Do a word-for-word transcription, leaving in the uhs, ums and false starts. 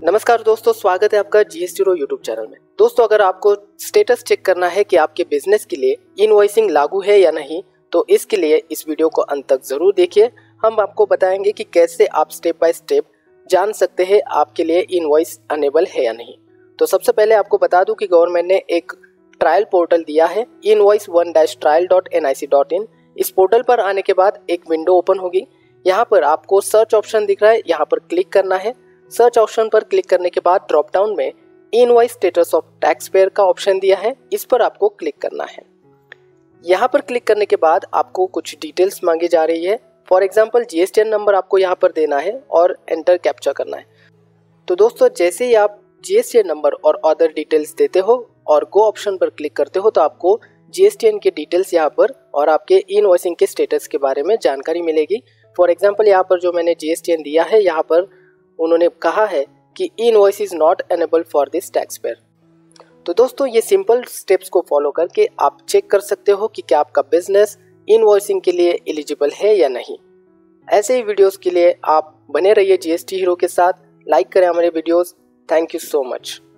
नमस्कार दोस्तों, स्वागत है आपका जीएसटी रो यूट्यूब चैनल में। दोस्तों, अगर आपको स्टेटस चेक करना है कि आपके बिजनेस के लिए इनवॉइसिंग लागू है या नहीं, तो इसके लिए इस वीडियो को अंत तक जरूर देखिए। हम आपको बताएंगे कि कैसे आप स्टेप बाय स्टेप जान सकते हैं आपके लिए इनवॉइस अनेबल है या नहीं। तो सबसे पहले आपको बता दूं कि गवर्नमेंट ने एक ट्रायल पोर्टल दिया है, invoice one dash trial dot N I C dot in. इस पोर्टल पर आने के बाद एक विंडो ओपन होगी। यहाँ पर आपको सर्च ऑप्शन दिख रहा है, यहाँ पर क्लिक करना है। सर्च ऑप्शन पर क्लिक करने के बाद ड्रॉप डाउन में invoice status of tax payer का ऑप्शन दिया है, इस पर आपको क्लिक करना है। यहाँ पर क्लिक करने के बाद आपको कुछ डिटेल्स मांगी जा रही है। फॉर एग्जांपल जीएसटीएन नंबर आपको यहाँ पर देना है और एंटर कैप्चा करना है। तो दोस्तों, जैसे ही आप जीएसटीएन नंबर और अदर डिटेल्स देते हो और गो ऑप्शन पर क्लिक करते हो, तो आपको जीएसटीएन के डिटेल्स यहाँ पर और आपके इनवॉइसिंग के स्टेटस के बारे में जानकारी मिलेगी। फॉर एग्जाम्पल, यहाँ पर जो मैंने जीएसटीएन दिया है, यहाँ पर उन्होंने कहा है कि invoice is not enable for this tax payer. तो दोस्तों, ये सिंपल स्टेप्स को फॉलो करके आप चेक कर सकते हो कि क्या आपका बिजनेस इनवॉइसिंग के लिए एलिजिबल है या नहीं। ऐसे ही वीडियोस के लिए आप बने रहिए जीएसटी हीरो के साथ। लाइक करें हमारे videos. Thank you so much.